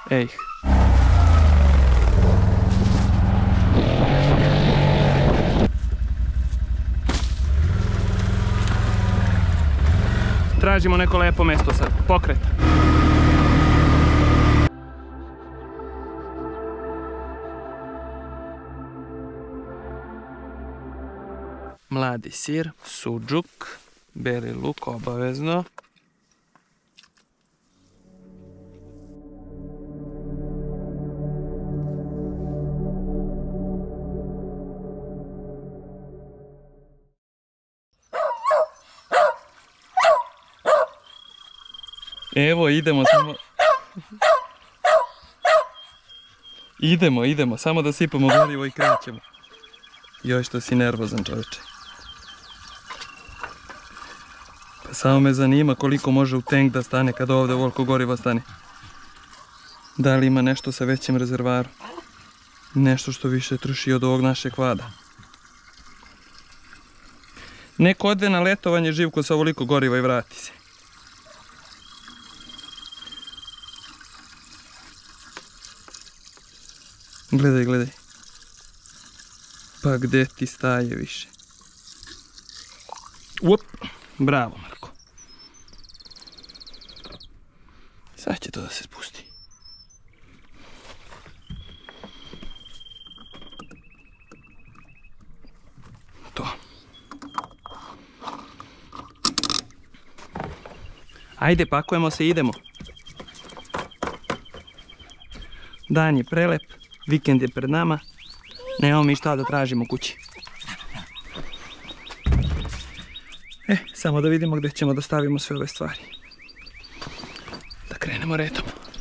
Ej. Tražimo neko lepo mesto sad, pokret. Mladi sir, suđuk, beli luk obavezno. Evo, idemo samo... Idemo, samo da sipamo gorivo i krećemo. Joj, što si nervozan, čovječe. Pa samo me zanima koliko može u tank da stane kad ovdje ovoliko goriva stane. Da li ima nešto sa većim rezervarom? Nešto što više troši od ovog našeg vada. Neko ode na letovanje Živko sa ovoliko goriva i vrati se. Gledaj. Pa gdje ti staje više? Up, bravo Marko. Sad će to da se spusti. To. Ajde, pakujemo se i idemo. Dan je prelep, vikend je pred nama. Nemamo mi šta da tražimo kući. Samo da vidimo gdje ćemo da stavimo sve ove stvari. Da krenemo redom.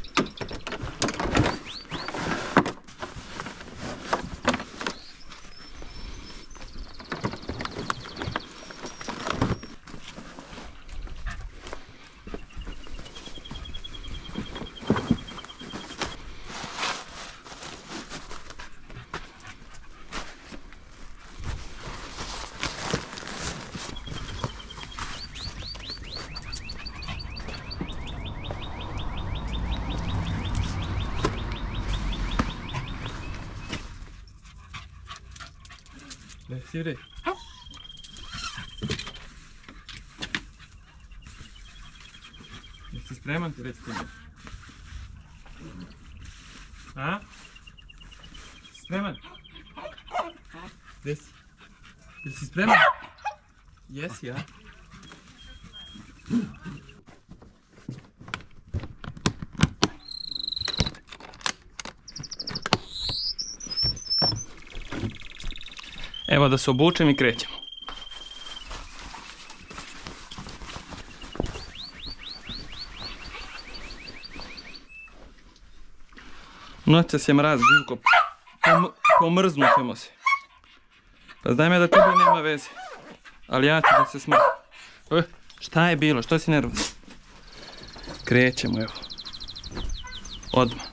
Siri. Jesi spreman ti reći mi? A? Spreman? Gdje si? Jesi spreman? Jesi, ja? Evo da se obučem i krećemo. Noćas je mraz, Živko. Pomrznut ćemo se. Pa znaj me da tebi nema veze. Ali ja ću da se smrti. Šta je bilo? Što si nervozan? Krećemo, evo. Odmah.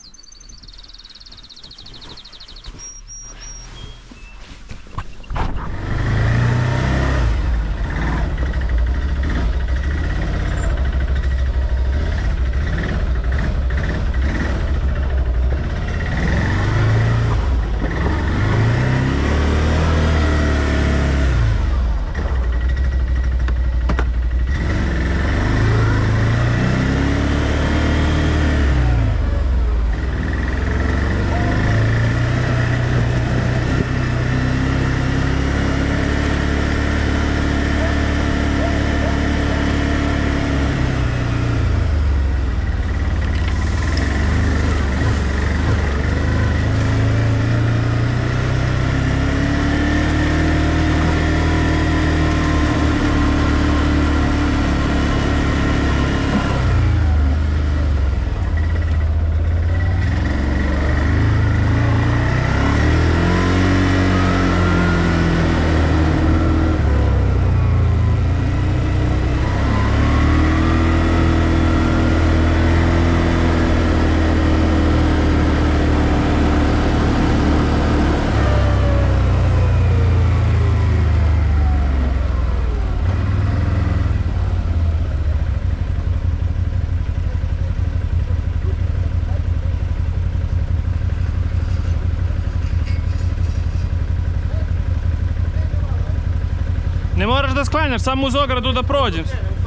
da sklanjaš, samo uz ogradu da prođem.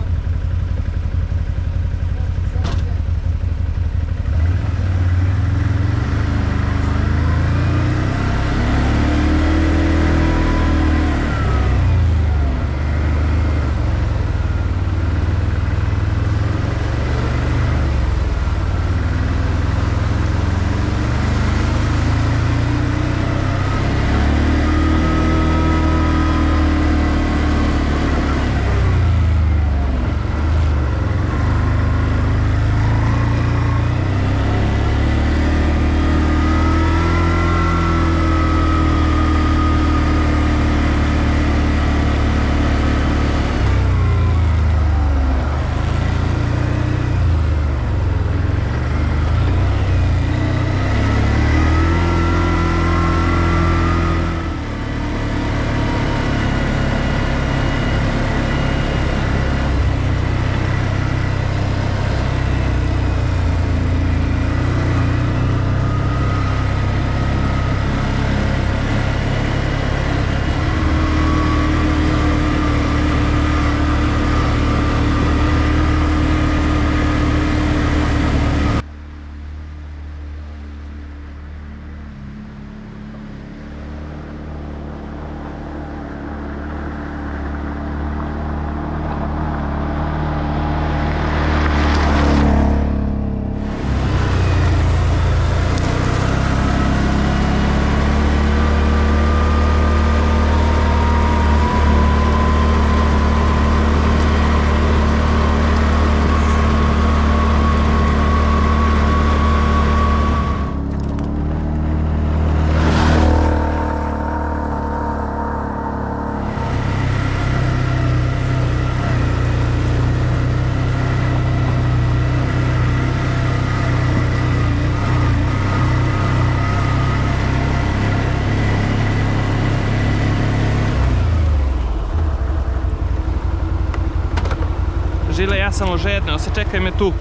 Žile, ja sam ožedneo se, čekaj me tu.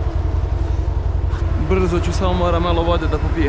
Brzo ću, samo moram malo vode da popijem.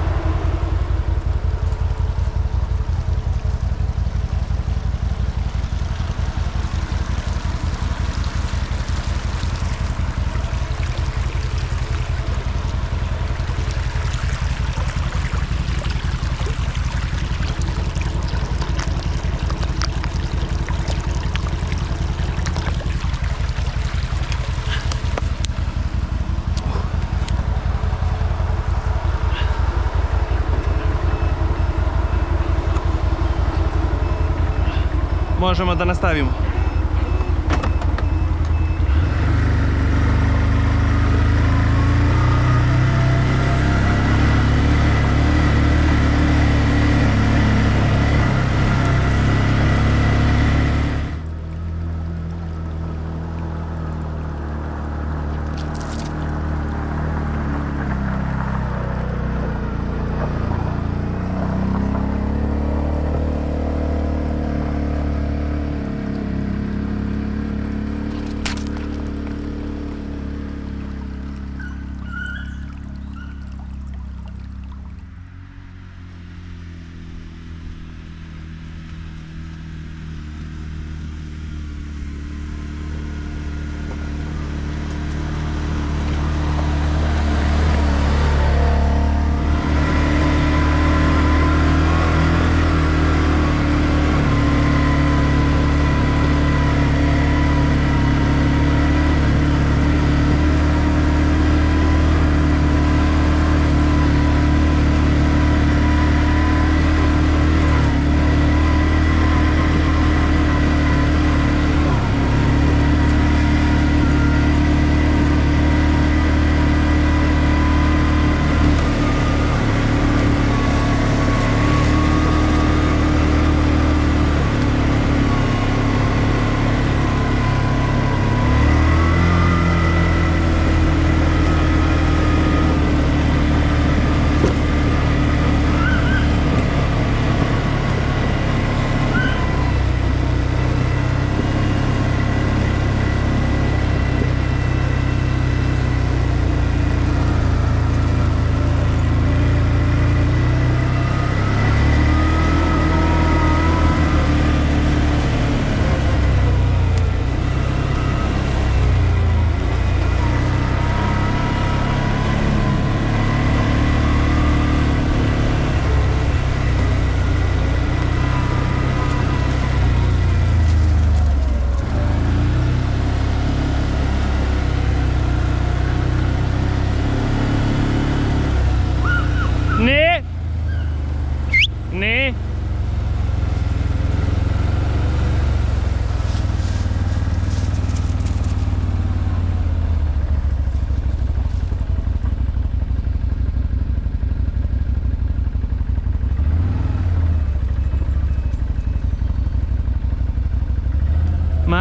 Možemo da nastavimo.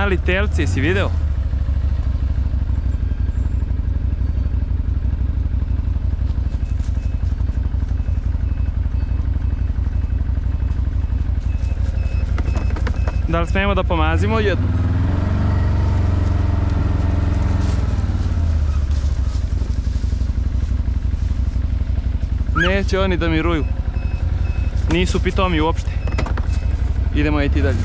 Mali telci, jesi video? Da li smijemo da pomazimo jednu? Neće oni da miruju. Nisu pitomi uopšte. Idemo jeti dalje.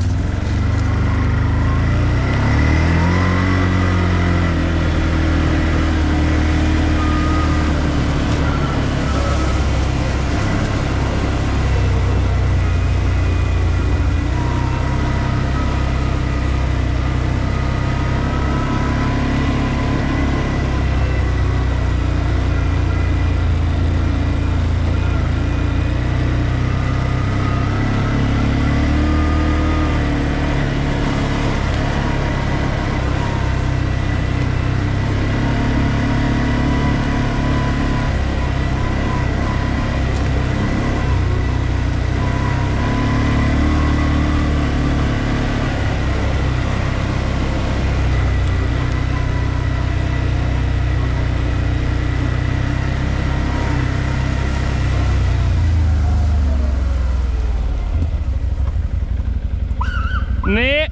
Ne!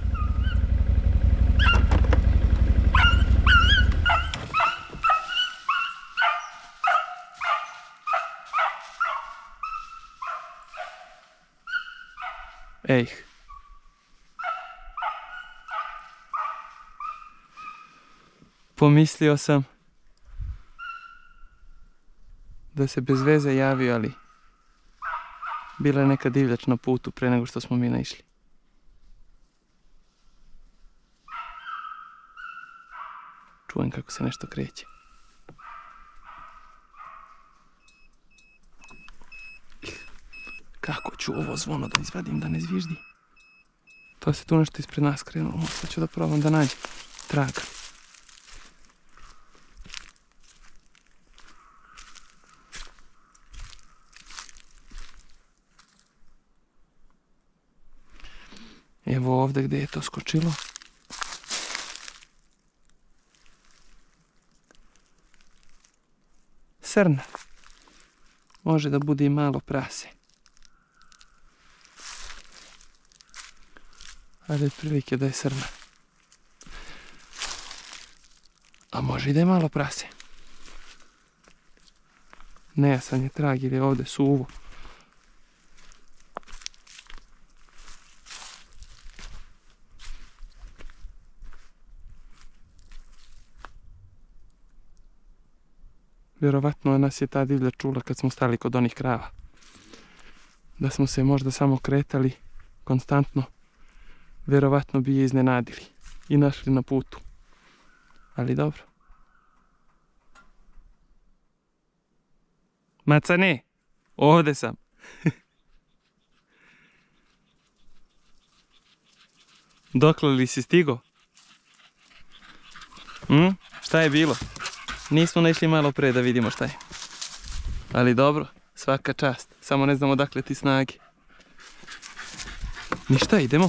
Ej. Pomislio sam da se bez veze javio, ali bila je neka divljač na putu pre nego što smo mi naišli. Čujem kako se nešto kreće. Kako ću ovo zvono da izvadim da ne zviždi? To se tu nešto ispred nas krenulo. Sad ću da probam da nađem traga. Evo ovdje gdje je to skočilo. Srna. Može da bude i malo prase. Ali otprilike da je srna. A može i da je malo prase. Nejasan je trag ili je ovdje suvo. Vjerovatno nas je ta divlja čula kad smo stali kod onih krava. Da smo se možda samo kretali konstantno, vjerovatno bi je iznenadili i našli na putu. Ali dobro. Macane, ovdje sam. Dokle li si stigo? Šta je bilo? Nismo naišli malo pre da vidimo šta je. Ali dobro, svaka čast. Samo ne znamo odakle ti snage. Ništa, idemo.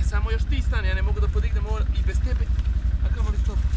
samo još ti stani, ja ne mogu da podignem ovo i bez tebe. A kamo li stop?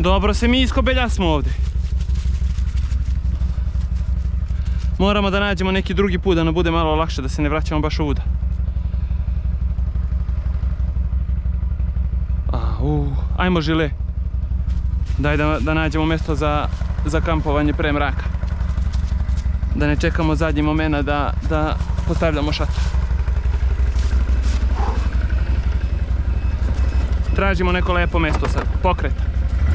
Dobro se mi iskobeljasmo ovdje. Moramo da nađemo neki drugi put da nam bude malo lakše, da se ne vraćamo baš ovuda. Ajmo žile. Daj da nađemo mjesto za kampovanje pre mraka. Da ne čekamo zadnji moment da postavljamo šator. Tražimo neko lepo mjesto sad, pokreta.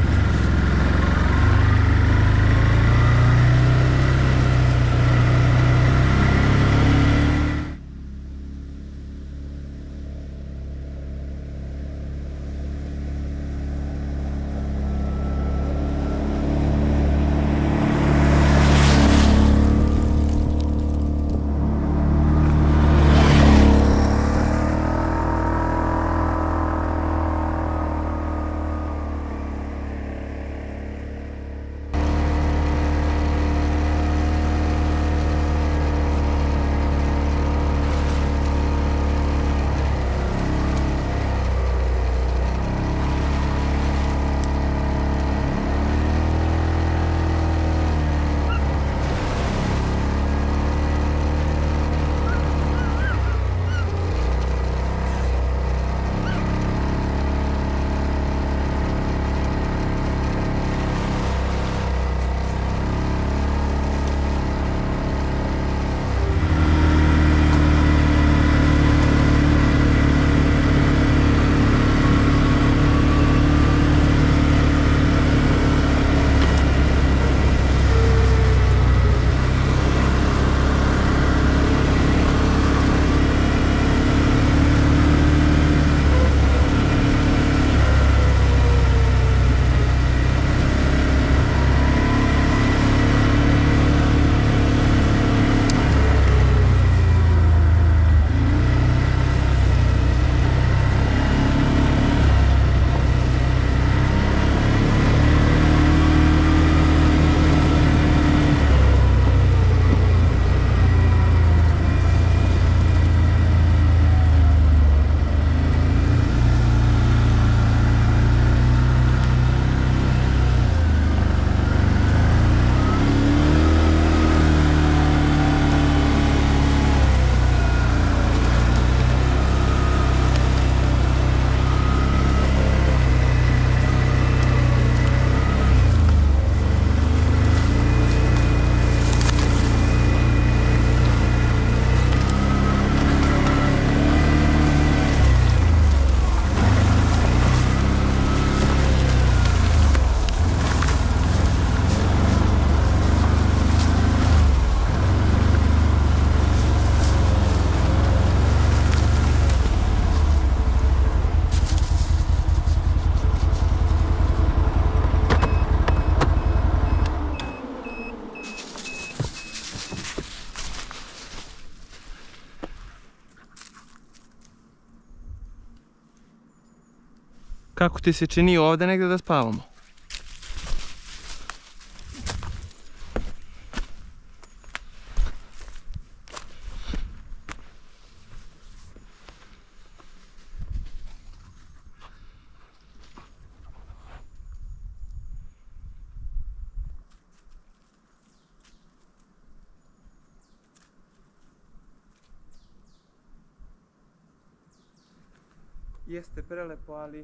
Kako ti se čini ovdje negdje da spavamo? Jeste prelepo, ali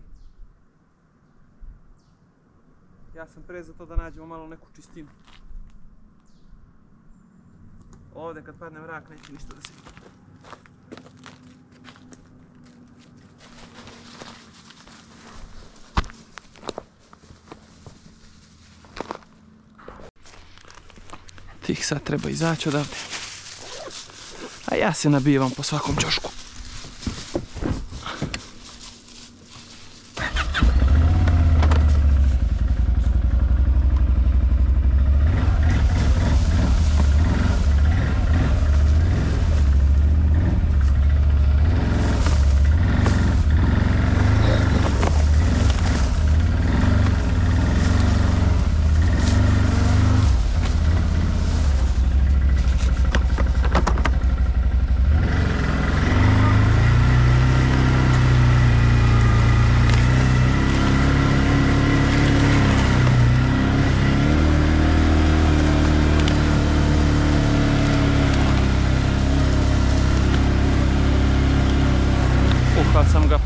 ja sam pre za to da nađemo malo neku čistinu. Ovdje kad padne mrak neće ništa da se vidi. Tih sad treba izaći odavde. A ja se nabivam po svakom ćošku.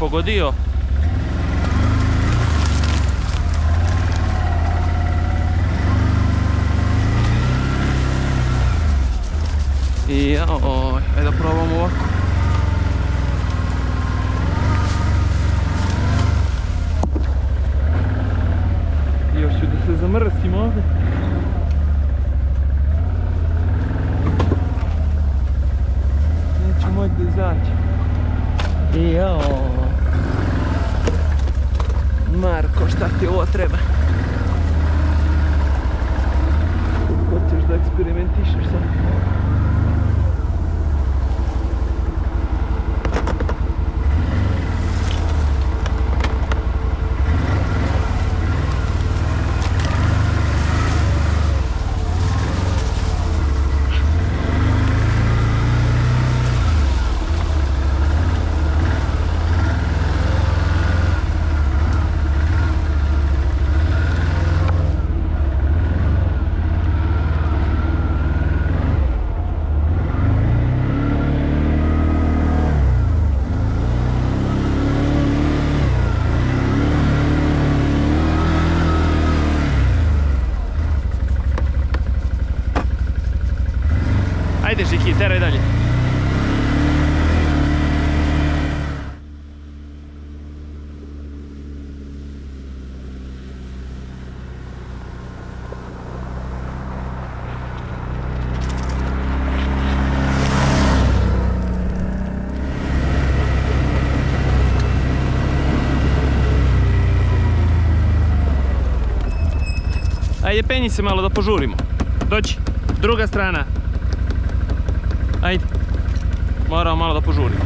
pogodio. I jaoj, ajde da probamo ovako. Još ću da se zamrsim ovdje. Neću moći da izaći. I jaoj. Marko, šta ti ovo treba? Hoćeš da eksperimentišeš sad? Ajde Žiki, teraj dalje. Ajde, penji se malo da požurimo. Dođi, druga strana. Ajde, moramo malo da požurimo.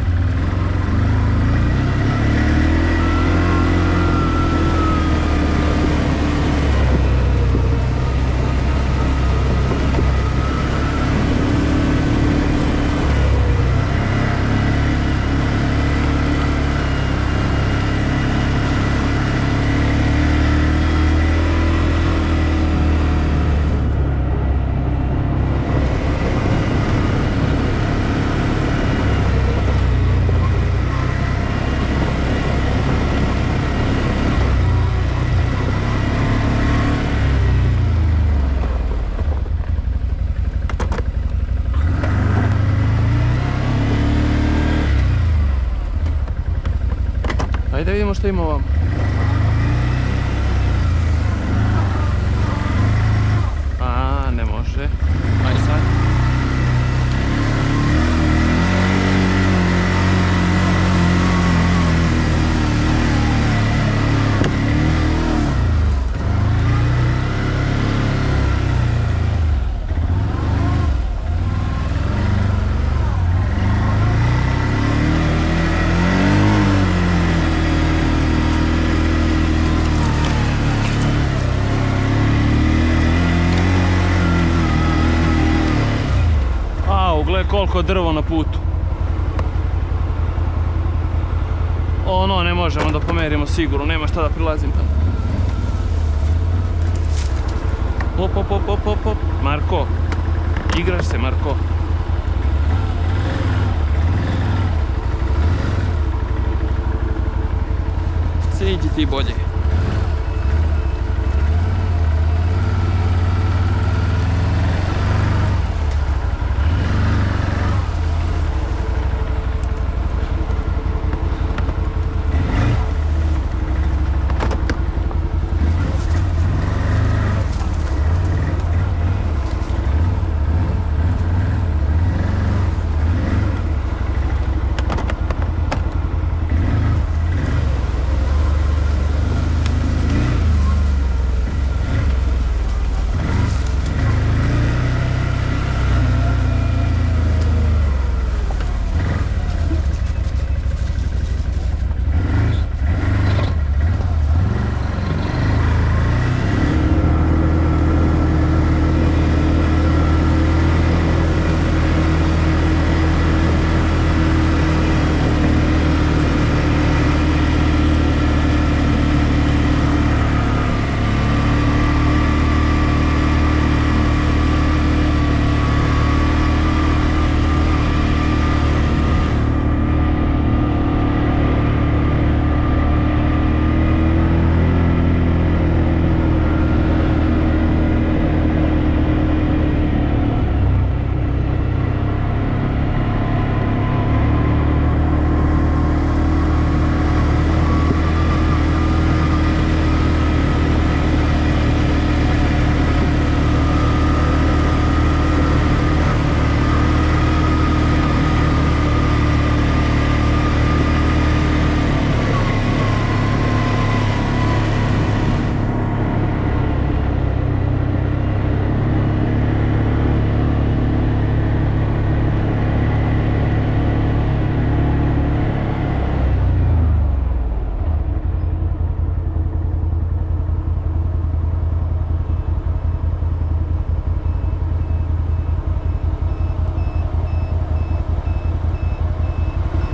Ajde da vidimo što ima ovamo. A, ne može. Aj sad. Gle koliko drvo na putu. Ono ne možemo da pomerimo sigurno, nema šta da prilazim tamo. Op, op, op, op, op, op. Marko, igraš se Marko. Siđi ti bolje.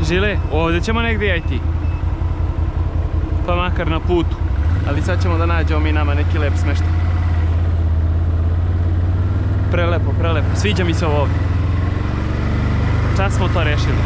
Žile, ovdje ćemo negdje aj ti. Pa makar na putu. Ali sad ćemo da nađemo mi nama neki lep smeštaj. Prelepo, prelepo. Sviđa mi se ovo ovdje. Čas smo to rešili.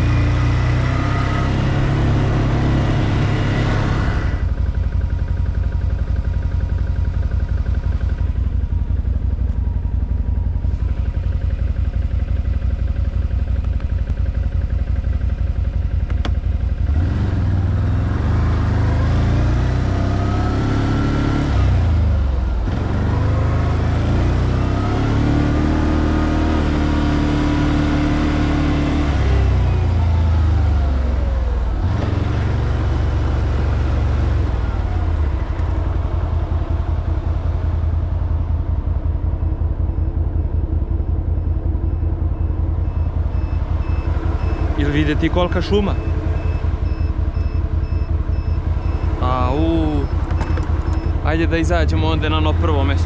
Ili vidjeti kolika šuma. Ajde da izađemo onda na ono prvo mjesto.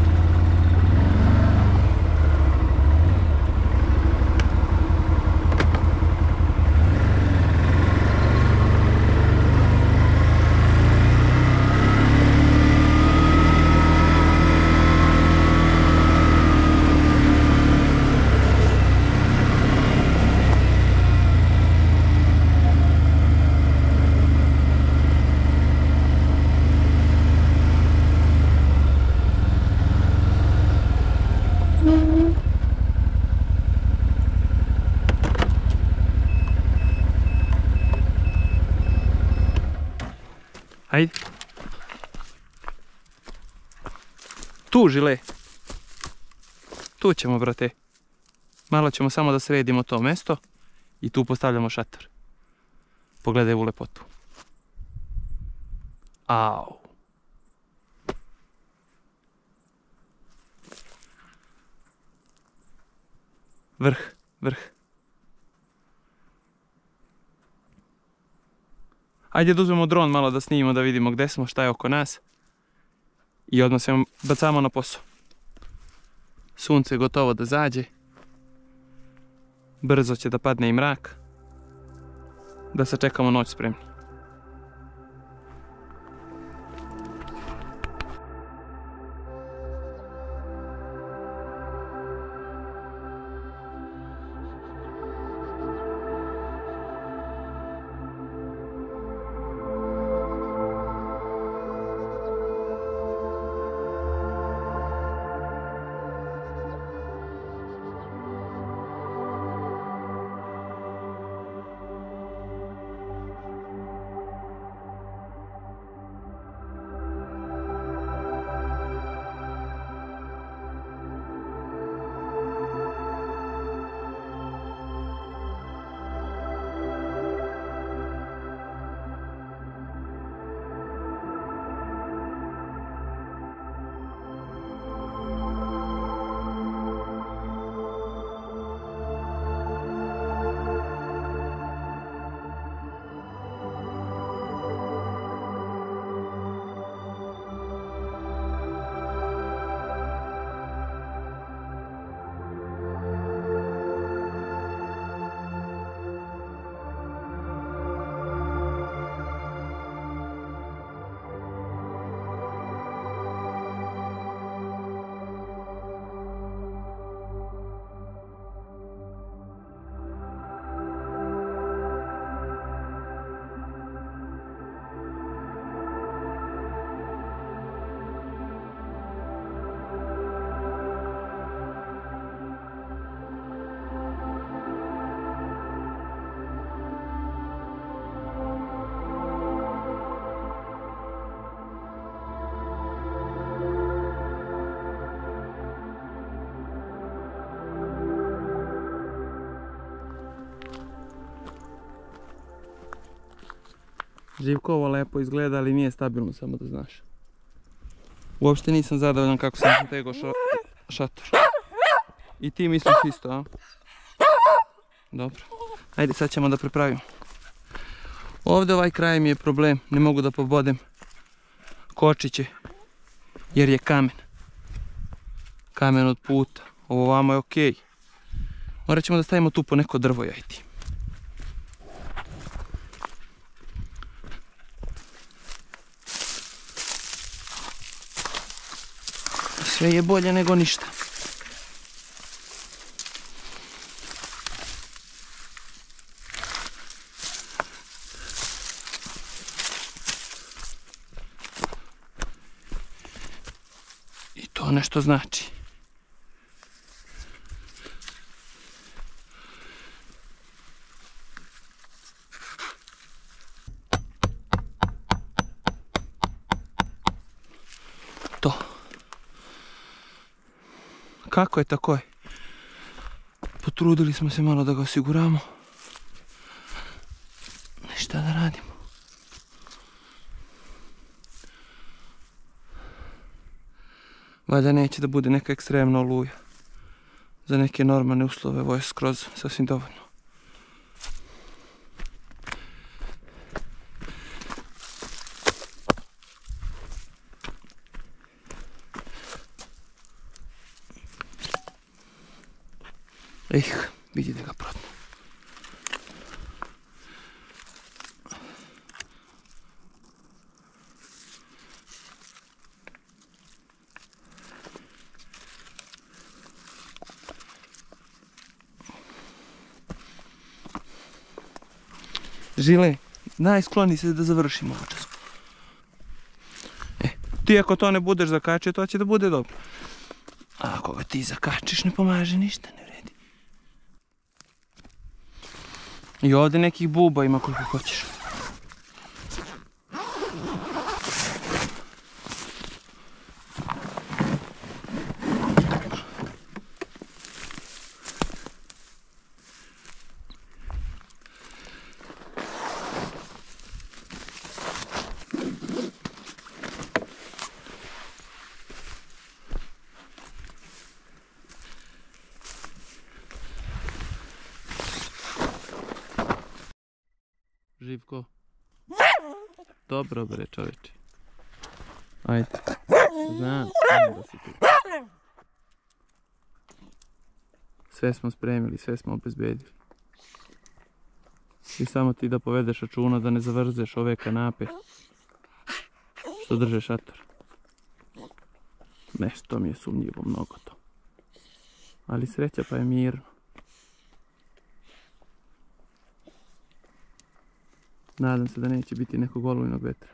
Ajde. Tu, Žile. Tu ćemo, brate. Malo ćemo samo da sredimo to mjesto i tu postavljamo šator. Pogledaj ovu lepotu. Au. Vrh, vrh. Ajde da uzmemo dron malo da snimimo da vidimo gdje smo, šta je oko nas. I odmah se bacamo na posao. Sunce je gotovo da zađe. Brzo će da padne i mrak. Da se čekamo noć spremni. Živko, ovo lepo izgleda, ali nije stabilno, samo da znaš. Uopšte nisam zadovoljan kako sam zategao šator. I ti misliš isto, a? Dobro. Ajde, sad ćemo da prepravimo. Ovdje ovaj kraj mi je problem, ne mogu da pobodem kočiće, jer je kamen. Kamen od puta. Ovo vamo je okej. Morat ćemo da stavimo tu po neko drvo, jajti. Sve je bolje nego ništa. I to nešto znači. To. Kako je tako je? Potrudili smo se malo da ga osiguramo. Šta da radimo? Valjda neće da bude neka ekstremna oluja. Za neke normalne uslove ovo je skroz sasvim dovoljno. Vidite ga protno. Žile, najskloni se da završimo ovo čas. Ti ako to ne budeš zakačio, to će da bude dobro. A ako ga ti zakačiš, ne pomaže ništa, ne vredi. I ovdje nekih buba ima koliko hoćeš. Živko. Dobro bre čovječe. Ajde. Znam da si tu. Sve smo spremili, sve smo obezbedili. I samo ti da povedeš računa da ne zavrzeš ove kanape što drže šator. Nešto mi je sumnjivo mnogo to. Ali sreća pa je mirno. Nadam se da neće biti nekog olujnog vetra.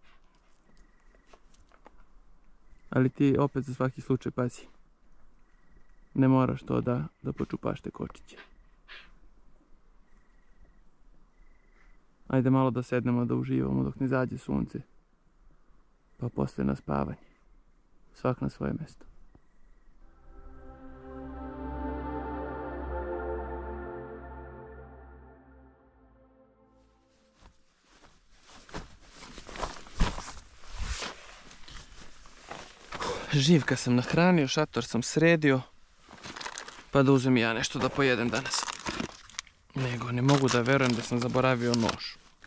Ali ti opet za svaki slučaj pazi. Ne moraš to da počupaš te kočiće. Ajde malo da sednemo, da uživamo dok ne zađe sunce. Pa posle na spavanje. Svak na svoje mjesto. Živka sam nahranio, šator sam sredio, pa da uzem ja nešto da pojedem danas. Nego ne mogu da verujem da sam zaboravio nož.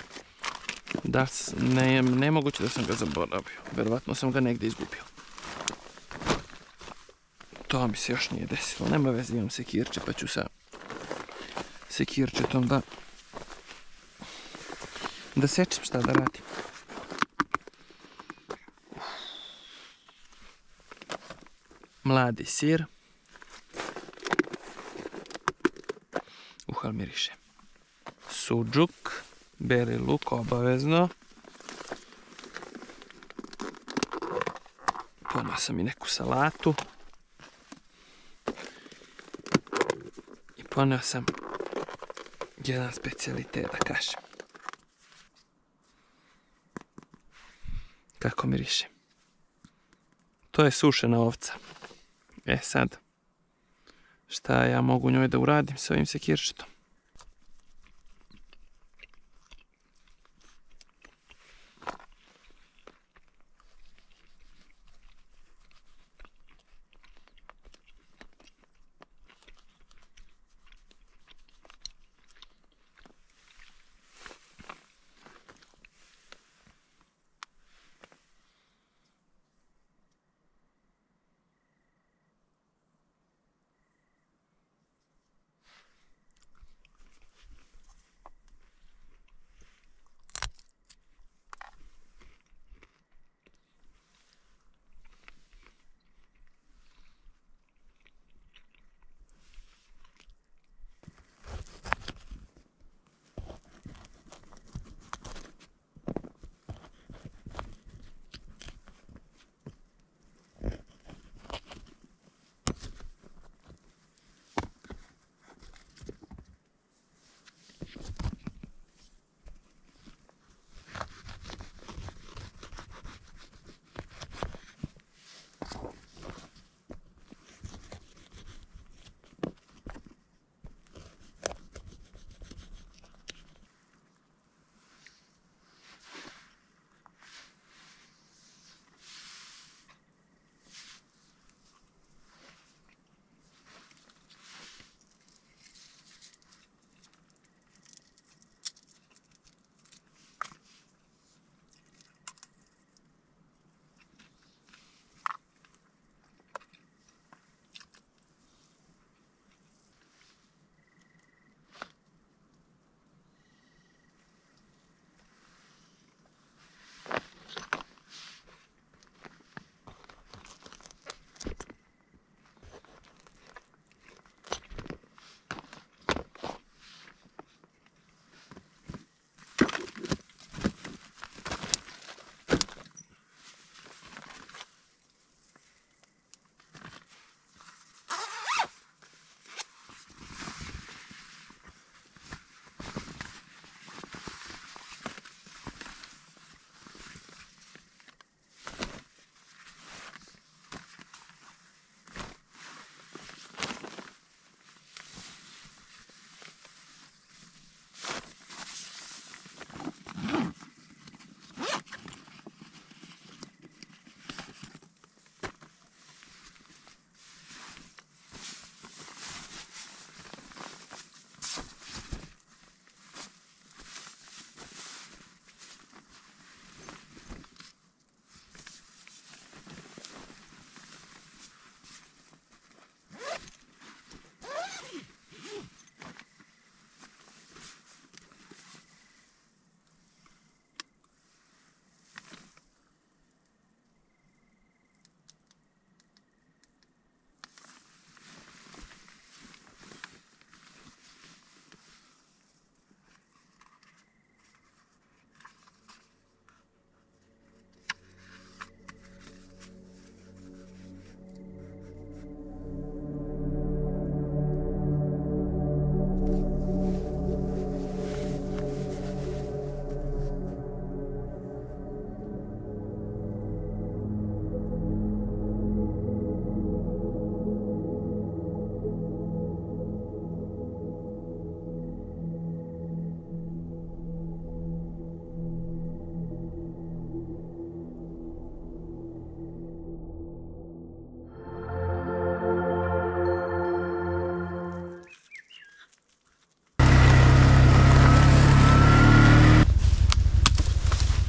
Nemoguće da sam ga zaboravio, verovatno sam ga negdje izgubio. To mi se još nije desilo, nema veze, imam sekirče pa ću sa sekirčetom da sečem šta da radim. Mladi sir. Uhal miriše. Suđuk, beli luk obavezno. Ponao sam i neku salatu. I poneo sam jedan specijalitet da kažem. Kako miriše. To je sušena ovca. E sad, šta ja mogu njoj da uradim s ovim sekirčetom?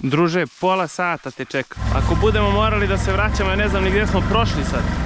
Druže, pola sata te čeka. Ako budemo morali da se vraćamo, ja ne znam ni gdje smo prošli sad.